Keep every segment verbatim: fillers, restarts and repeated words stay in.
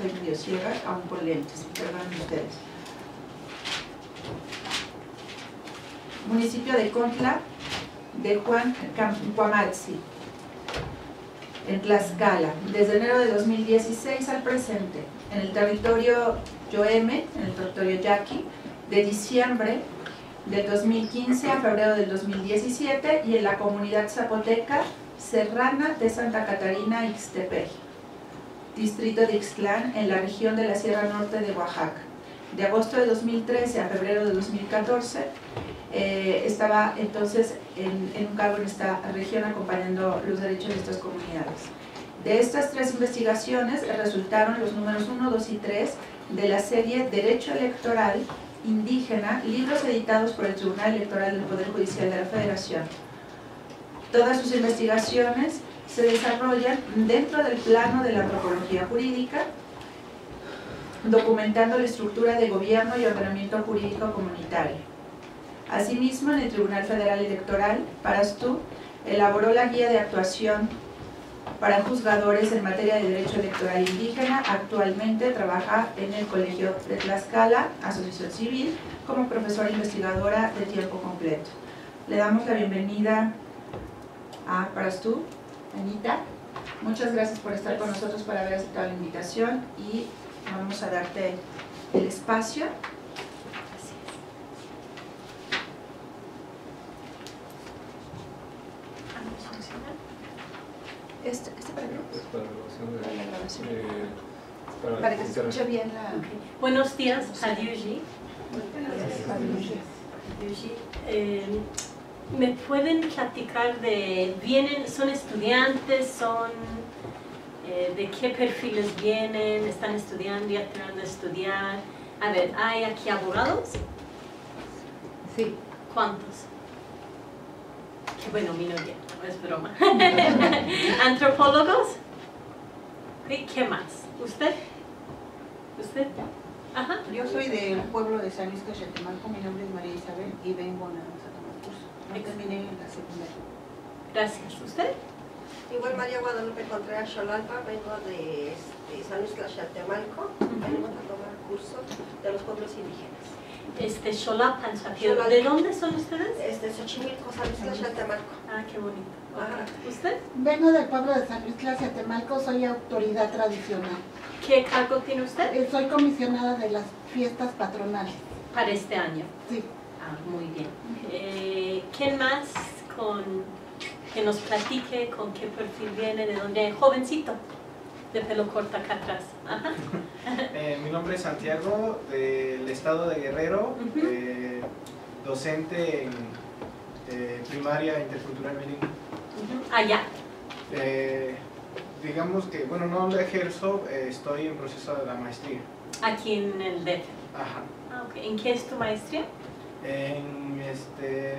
Jaime Diosierra, aún con lentes. Perdonen ustedes. Municipio de Contla, de Juan Cuamatzi, en Tlaxcala, desde enero de dos mil dieciséis al presente, en el territorio Yoeme, en el territorio Yaqui, de diciembre del dos mil quince a febrero del dos mil diecisiete, y en la comunidad zapoteca serrana de Santa Catarina, Ixtepec, distrito de Ixtlán, en la región de la Sierra Norte de Oaxaca. De agosto de dos mil trece a febrero de dos mil catorce, eh, estaba entonces en, en un cargo en esta región acompañando los derechos de estas comunidades. De estas tres investigaciones resultaron los números uno, dos y tres de la serie Derecho Electoral Indígena, libros editados por el Tribunal Electoral del Poder Judicial de la Federación. Todas sus investigaciones se desarrollan dentro del plano de la antropología jurídica, documentando la estructura de gobierno y ordenamiento jurídico comunitario. Asimismo, en el Tribunal Federal Electoral, Parastú elaboró la guía de actuación para juzgadores en materia de derecho electoral indígena. Actualmente trabaja en el Colegio de Tlaxcala, Asociación Civil, como profesora investigadora de tiempo completo. Le damos la bienvenida a Parastú, Anita. Muchas gracias por estar con nosotros, por haber aceptado la invitación, y vamos a darte el espacio. Este, este para, es para, de, para la grabación. Eh, para, para que se escuche bien la... Okay. Buenos días, Hadiuji. Eh, ¿Me pueden platicar de, vienen, son estudiantes, son, eh, de qué perfiles vienen, están estudiando, ya terminando de estudiar? A ver, ¿hay aquí abogados? Sí. ¿Cuántos? Bueno, minoría, no es broma. ¿Antropólogos? ¿Sí? ¿Qué más? ¿Usted? ¿Usted? Ajá. Yo soy del pueblo de San Luis Cachatemalco, mi nombre es María Isabel y vengo a tomar curso. Yo terminé en la secundaria. Gracias. ¿Usted? Igual María Guadalupe Contreras Xolalpa, vengo de, de San Luis Cachatemalco, uh-huh. Vengo a tomar curso de los pueblos indígenas. Este, Xolapa, Xochimilco. ¿De dónde son ustedes? Este, Xochimilco, San Luis Cachatemalco. Ah, qué bonito. Ajá. ¿Usted? Vengo del pueblo de San Luis Cachatemalco, soy autoridad tradicional. ¿Qué cargo tiene usted? Eh, soy comisionada de las fiestas patronales. Para este año. Sí. Ah, muy bien. Eh, ¿Quién más con que nos platique con qué perfil viene, de dónde? Jovencito, de pelo corto acá atrás. Ajá. Eh, mi nombre es Santiago, del estado de Guerrero, uh-huh. eh, docente en eh, primaria intercultural bilingüe. Uh-huh. Allá. Eh, digamos que, bueno, no lo ejerzo, eh, estoy en proceso de la maestría. Aquí en el D F. Ajá. Ah, okay. ¿En qué es tu maestría? En, este,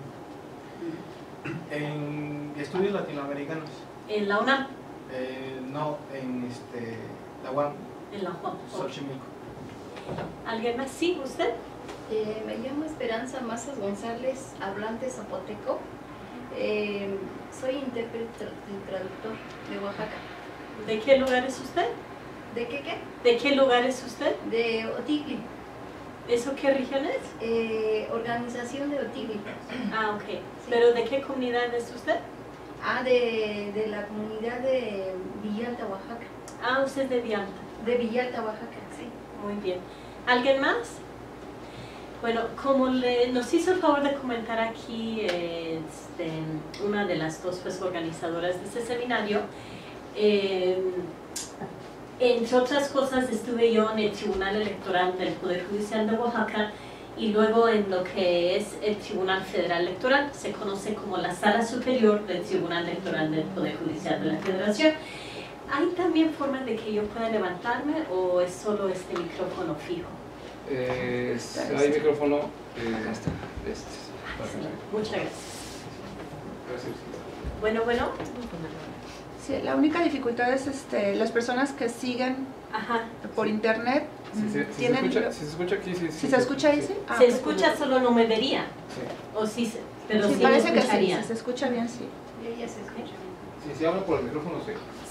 en estudios latinoamericanos. ¿En la UNAM? Eh, no, en este, la U A M. En la U A M. Xochimilco. ¿Alguien más? ¿Sí? ¿Usted? Eh, me llamo Esperanza Mazas González, hablante zapoteco. Eh, soy intérprete y traductor de Oaxaca. ¿De qué lugar es usted? ¿De qué qué? ¿De qué lugar es usted? De Otigli. ¿Eso qué región es? Eh, organización de Otigli. Ah, ok. Sí. ¿Pero de qué comunidad es usted? Ah, de, de la comunidad de Villalta, Oaxaca. Ah, usted es de Villalta. De Villalta, Oaxaca, sí. Muy bien. ¿Alguien más? Bueno, como le, nos hizo el favor de comentar aquí este, una de las dos pues, organizadoras de este seminario, eh, entre otras cosas estuve yo en el Tribunal Electoral del Poder Judicial de Oaxaca y luego en lo que es el Tribunal Federal Electoral, se conoce como la Sala Superior del Tribunal Electoral del Poder Judicial de la Federación. ¿Hay también formas de que yo pueda levantarme o es solo este micrófono fijo? Eh, hay micrófono. Eh, este. Muchas gracias. Gracias. Bueno, bueno. Sí, la única dificultad es este, las personas que siguen Ajá. por internet. Si se, si, tienen, se escucha, si se escucha aquí, sí. ¿Si se escucha ahí, sí? Ah, se escucha, solo no me vería. Sí. O sí, pero sí, sí parece me que sí, escucharía. si se escucha bien, sí. Ella se escucha. Si se habla por el micrófono, sí.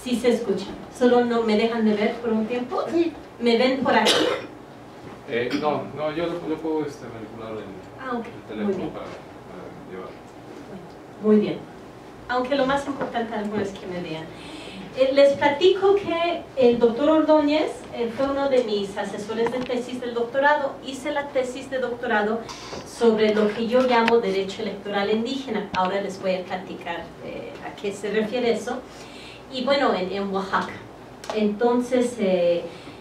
Sí se escucha. Solo no me dejan de ver por un tiempo. Sí. ¿Me ven por aquí? Eh, no, no, yo lo, yo puedo este, manipular el, Ah, ok. el Muy teléfono bien. para, para llevar. Muy bien. Aunque lo más importante algo es que me vean. Eh, les platico que el doctor Ordóñez eh, fue uno de mis asesores de tesis del doctorado. Hice la tesis de doctorado sobre lo que yo llamo derecho electoral indígena. Ahora les voy a platicar eh, a qué se refiere eso. Y bueno, en, en Oaxaca. Entonces, eh,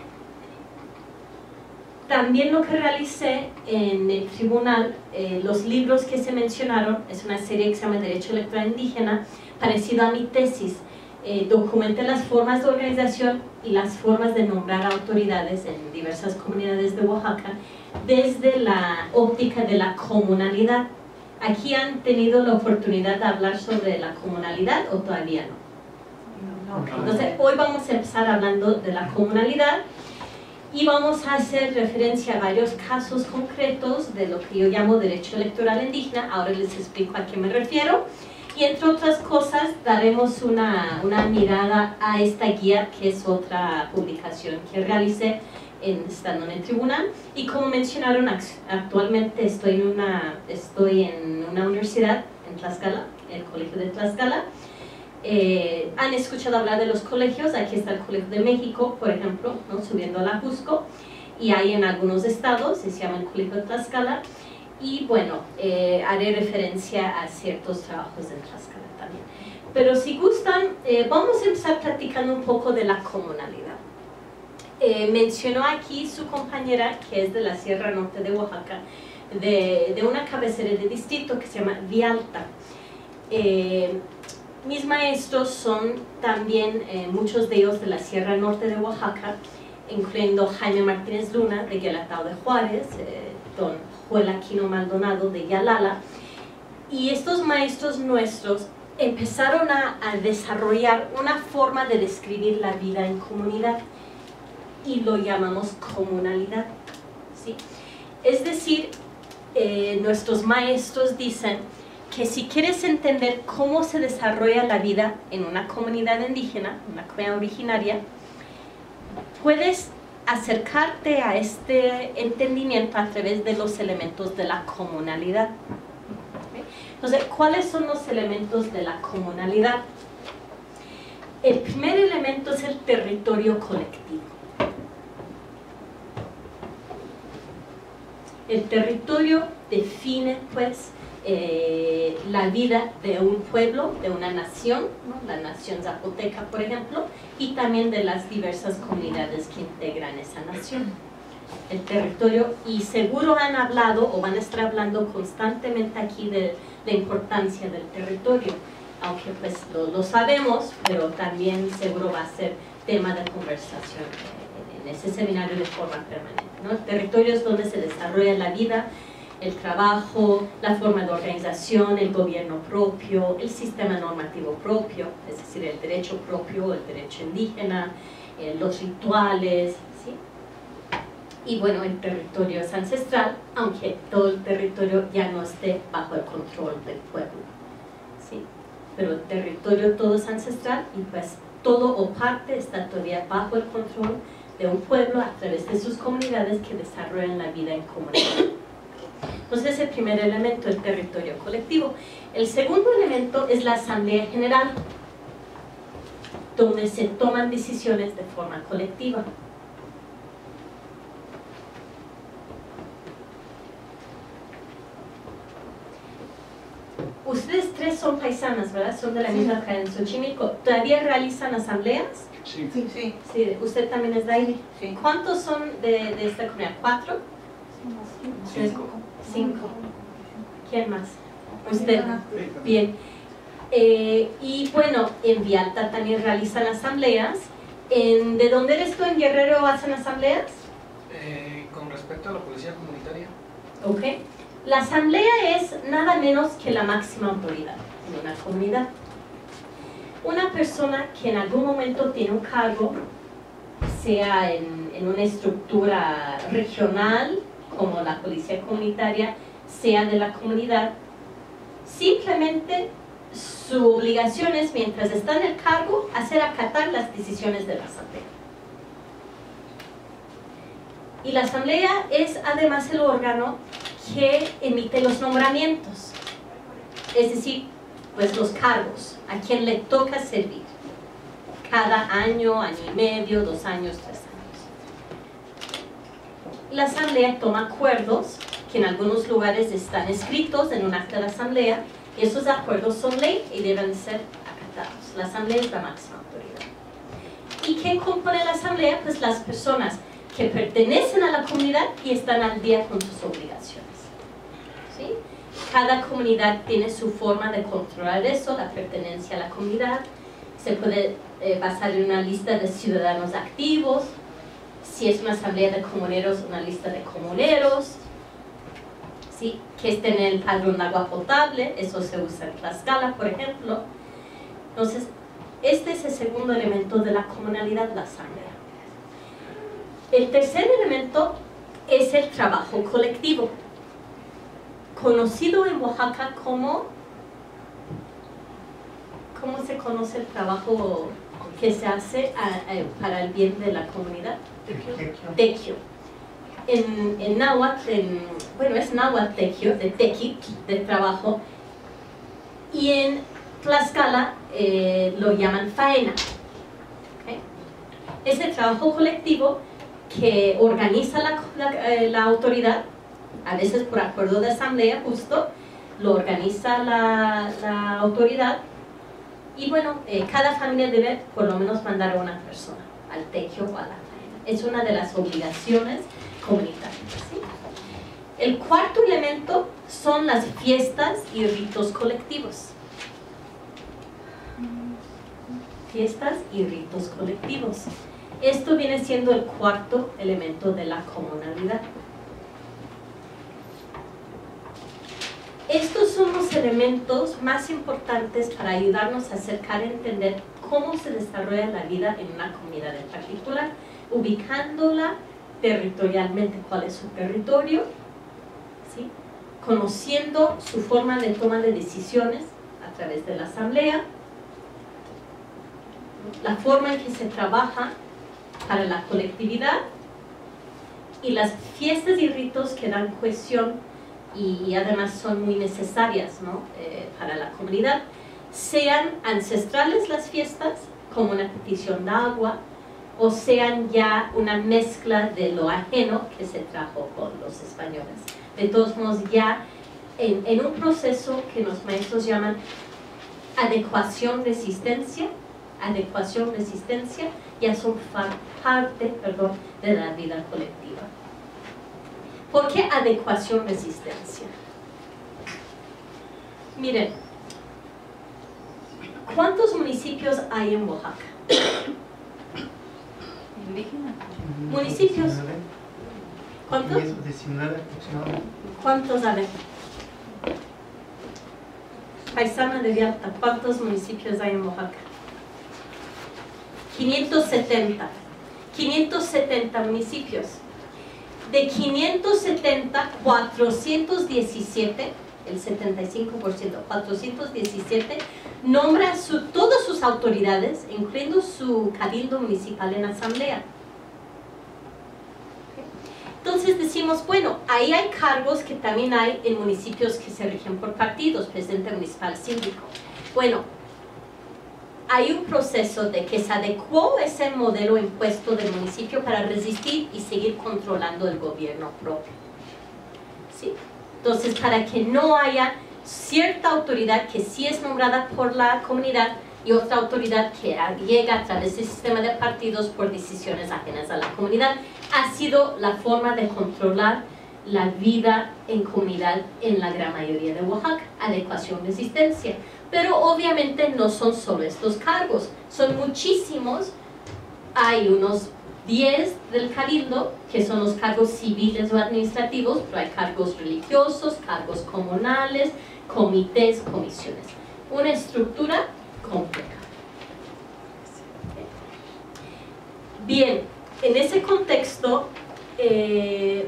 también lo que realicé en el tribunal, eh, los libros que se mencionaron, es una serie que se llama Derecho Electoral Indígena, parecido a mi tesis. Eh, documenté las formas de organización y las formas de nombrar autoridades en diversas comunidades de Oaxaca desde la óptica de la comunalidad. ¿Aquí han tenido la oportunidad de hablar sobre la comunalidad o todavía no? Entonces, hoy vamos a empezar hablando de la comunalidad y vamos a hacer referencia a varios casos concretos de lo que yo llamo derecho electoral indígena. Ahora les explico a qué me refiero. Y entre otras cosas, daremos una, una mirada a esta guía, que es otra publicación que realicé en, estando en el tribunal. Y como mencionaron, actualmente estoy en una, estoy en una universidad en Tlaxcala, el Colegio de Tlaxcala. Eh, han escuchado hablar de los colegios. Aquí está el Colegio de México, por ejemplo, ¿no? Subiendo a la Cusco, y hay en algunos estados, se llama el Colegio de Tlaxcala. Y bueno, eh, haré referencia a ciertos trabajos en Tlaxcala también. Pero si gustan, eh, vamos a empezar platicando un poco de la comunalidad. Eh, mencionó aquí su compañera, que es de la Sierra Norte de Oaxaca, de, de una cabecera de distrito que se llama Vialta. Eh, mis maestros son también, eh, muchos de ellos de la Sierra Norte de Oaxaca, incluyendo Jaime Martínez Luna, de Guelatao de Juárez, eh, don Joel Aquino Maldonado de Yalala, y estos maestros nuestros empezaron a, a desarrollar una forma de describir la vida en comunidad y lo llamamos comunalidad, ¿sí? Es decir, eh, nuestros maestros dicen que si quieres entender cómo se desarrolla la vida en una comunidad indígena, una comunidad originaria, puedes acercarte a este entendimiento a través de los elementos de la comunalidad. Entonces, ¿cuáles son los elementos de la comunalidad? El primer elemento es el territorio colectivo. El territorio define, pues, eh, la vida de un pueblo, de una nación, ¿no? La nación zapoteca, por ejemplo, y también de las diversas comunidades que integran esa nación. El territorio, y seguro han hablado o van a estar hablando constantemente aquí de la importancia del territorio, aunque pues lo, lo sabemos, pero también seguro va a ser tema de conversación en, en ese seminario de forma permanente, ¿no? El territorio es donde se desarrolla la vida, el trabajo, la forma de organización, el gobierno propio, el sistema normativo propio, es decir, el derecho propio, el derecho indígena, eh, los rituales, ¿sí? Y bueno, el territorio es ancestral, aunque todo el territorio ya no esté bajo el control del pueblo, ¿sí? Pero el territorio todo es ancestral y pues todo o parte está todavía bajo el control de un pueblo a través de sus comunidades que desarrollan la vida en comunidad. Entonces, el primer elemento, el territorio colectivo. El segundo elemento es la Asamblea General, donde se toman decisiones de forma colectiva. Ustedes tres son paisanas, ¿verdad? Son de la misma cadena en Xochimilco. ¿Todavía realizan asambleas? Sí. Sí, sí, Sí, ¿usted también es de ahí? sí. ¿Cuántos son de, de esta comunidad? ¿Cuatro? Cinco. Cinco. ¿Quién más? Usted. Ajá. Bien. Eh, y bueno, en Vialta también realizan asambleas. En, ¿De dónde eres tú? ¿En Guerrero hacen asambleas? Eh, con respecto a la policía comunitaria, Ok. La asamblea es nada menos que la máxima autoridad en una comunidad. Una persona que en algún momento tiene un cargo, sea en, en una estructura regional, como la policía comunitaria, sea de la comunidad, simplemente su obligación es, mientras está en el cargo, hacer acatar las decisiones de la asamblea. Y la asamblea es además el órgano que emite los nombramientos, es decir, pues los cargos, a quien le toca servir, cada año, año y medio, dos años, tres años. La asamblea toma acuerdos que en algunos lugares están escritos en un acta de asamblea, y esos acuerdos son ley y deben ser acatados. La asamblea es la máxima autoridad. ¿Y quién compone la asamblea? Pues las personas que pertenecen a la comunidad y están al día con sus obligaciones. ¿Sí? Cada comunidad tiene su forma de controlar eso, la pertenencia a la comunidad. Se puede eh, basar en una lista de ciudadanos activos. Si es una asamblea de comuneros, una lista de comuneros. ¿Sí? Que estén en el padrón de agua potable, eso se usa en Tlaxcala, por ejemplo. Entonces, este es el segundo elemento de la comunalidad, la asamblea. El tercer elemento es el trabajo colectivo, conocido en Oaxaca como, ¿cómo se conoce el trabajo que se hace a, a, para el bien de la comunidad? Tequio. En, en náhuatl, en, bueno, es náhuatl tequio, de tequi, de trabajo, y en Tlaxcala eh, lo llaman faena. ¿Okay? Es el trabajo colectivo que organiza la, la, eh, la autoridad, a veces por acuerdo de asamblea justo, lo organiza la, la autoridad, y bueno, eh, cada familia debe por lo menos mandar a una persona al tequio o a la faena. Es una de las obligaciones comunitarias. ¿Sí? El cuarto elemento son las fiestas y ritos colectivos. Fiestas y ritos colectivos. Esto viene siendo el cuarto elemento de la comunalidad. Estos son los elementos más importantes para ayudarnos a acercar a entender cómo se desarrolla la vida en una comunidad en particular, ubicándola territorialmente, cuál es su territorio, ¿sí? Conociendo su forma de toma de decisiones a través de la asamblea, la forma en que se trabaja para la colectividad y las fiestas y ritos que dan cohesión y, y además son muy necesarias, ¿no? eh, para la comunidad, sean ancestrales las fiestas, como una petición de agua, o sean ya una mezcla de lo ajeno que se trajo con los españoles. De todos modos, ya en, en un proceso que los maestros llaman adecuación-resistencia, adecuación-resistencia, ya son parte, perdón, de la vida colectiva. ¿Por qué adecuación-resistencia? Miren, ¿cuántos municipios hay en Oaxaca? ¿Municipios? ¿Cuántos? ¿Cuántos hay? Paisana de Vialta, ¿cuántos municipios hay en Oaxaca? quinientos setenta. quinientos setenta municipios. De quinientos setenta, cuatrocientos diecisiete, el setenta y cinco por ciento, cuatrocientos diecisiete, nombra su, todas sus autoridades, incluyendo su cabildo municipal en asamblea. Entonces decimos, bueno, ahí hay cargos que también hay en municipios que se rigen por partidos, presidente municipal, síndico. Bueno, hay un proceso de que se adecuó ese modelo impuesto del municipio para resistir y seguir controlando el gobierno propio. ¿Sí? Entonces, para que no haya cierta autoridad que sí es nombrada por la comunidad y otra autoridad que llega a través del sistema de partidos por decisiones ajenas a la comunidad, ha sido la forma de controlar la vida en comunidad en la gran mayoría de Oaxaca, adecuación-resistencia. Pero obviamente no son solo estos cargos, son muchísimos. Hay unos diez del cabildo, que son los cargos civiles o administrativos, pero hay cargos religiosos, cargos comunales, comités, comisiones. Una estructura compleja. Bien, en ese contexto, eh,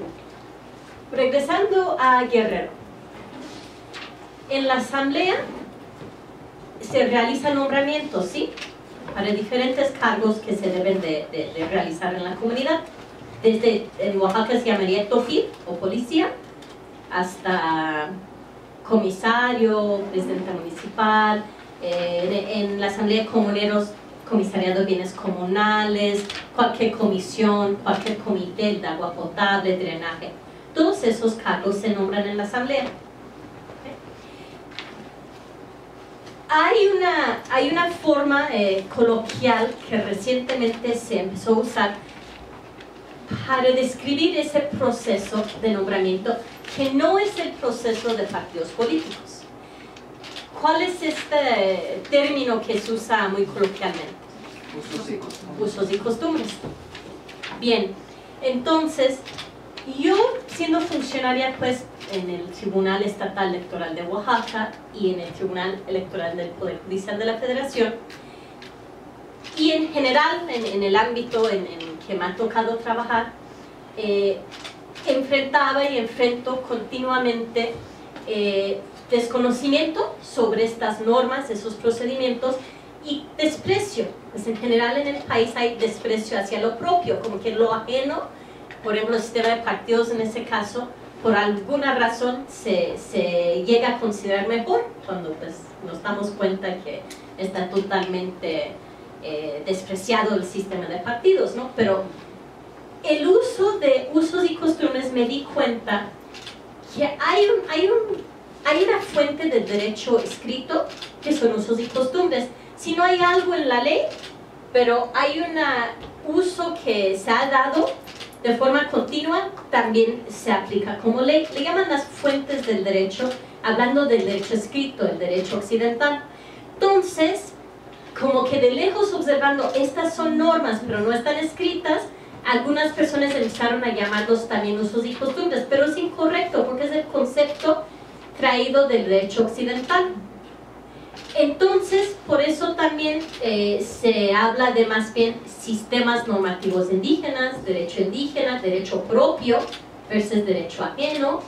regresando a Guerrero, en la asamblea se realizan nombramientos, ¿sí? Para diferentes cargos que se deben de, de, de realizar en la comunidad. Desde en Oaxaca se llamaría tofil o policía, hasta comisario, presidente municipal, eh, en, en la asamblea de comuneros, comisariado de bienes comunales, cualquier comisión, cualquier comité de agua potable, drenaje. Todos esos cargos se nombran en la asamblea. Hay una, hay una forma eh, coloquial que recientemente se empezó a usar para describir ese proceso de nombramiento, que no es el proceso de partidos políticos. ¿Cuál es este término que se usa muy coloquialmente? Usos y costumbres. Usos y costumbres. Bien, entonces, yo siendo funcionaria pues en el Tribunal Estatal Electoral de Oaxaca y en el Tribunal Electoral del Poder Judicial de la Federación, y en general en, en el ámbito en, en que me ha tocado trabajar, eh, enfrentaba y enfrento continuamente eh, desconocimiento sobre estas normas, esos procedimientos, y desprecio. Pues en general en el país hay desprecio hacia lo propio, como que lo ajeno, por ejemplo el sistema de partidos en ese caso, por alguna razón se, se llega a considerar mejor, cuando pues nos damos cuenta que está totalmente eh, despreciado el sistema de partidos, ¿no? Pero el uso de usos y costumbres, me di cuenta que hay, un, hay, un, hay una fuente del derecho escrito que son usos y costumbres. Si no hay algo en la ley, pero hay un uso que se ha dado de forma continua, también se aplica como ley. Le llaman las fuentes del derecho, hablando del derecho escrito, el derecho occidental. Entonces, como que de lejos observando, estas son normas, pero no están escritas, algunas personas empezaron a llamarlos también usos y costumbres, pero es incorrecto, porque es el concepto traído del derecho occidental. Entonces, por eso también eh, se habla de más bien sistemas normativos indígenas, derecho indígena, derecho propio versus derecho ajeno.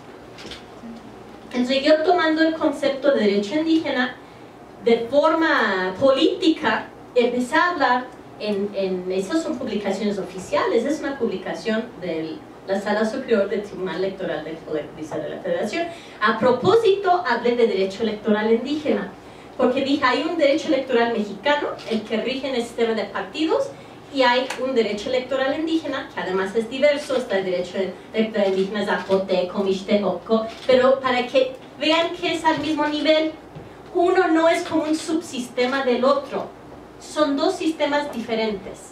Entonces yo tomando el concepto de derecho indígena, de forma política, empecé a hablar, en, en esas son publicaciones oficiales, es una publicación de la Sala Superior del Tribunal Electoral del Poder Judicial de la Federación. A propósito, hablé de derecho electoral indígena, porque dije, hay un derecho electoral mexicano, el que rige en el sistema de partidos, y hay un derecho electoral indígena, que además es diverso, está el derecho electoral indígena zapoteco, mixteco, pero para que vean que es al mismo nivel, uno no es como un subsistema del otro, son dos sistemas diferentes,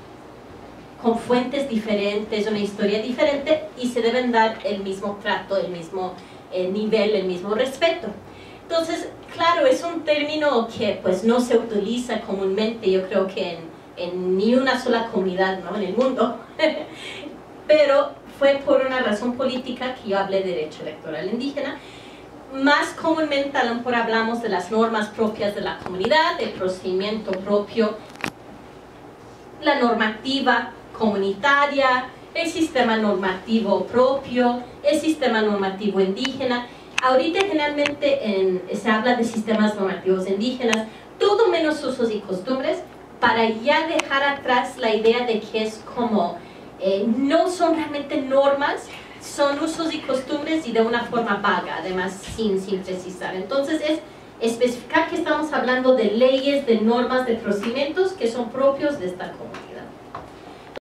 con fuentes diferentes, una historia diferente, y se deben dar el mismo trato, el mismo eh, nivel, el mismo respeto. Entonces, claro, es un término que pues no se utiliza comúnmente, yo creo que en, en ni una sola comunidad, ¿no?, en el mundo, pero fue por una razón política que yo hablé de derecho electoral indígena. Más comúnmente a lo mejor hablamos de las normas propias de la comunidad, el procedimiento propio, la normativa comunitaria, el sistema normativo propio, el sistema normativo indígena. Ahorita generalmente en, se habla de sistemas normativos indígenas, todo menos usos y costumbres, para ya dejar atrás la idea de que es como, eh, no son realmente normas, son usos y costumbres y de una forma vaga, además sin, sin precisar. Entonces es especificar que estamos hablando de leyes, de normas, de procedimientos que son propios de esta comunidad.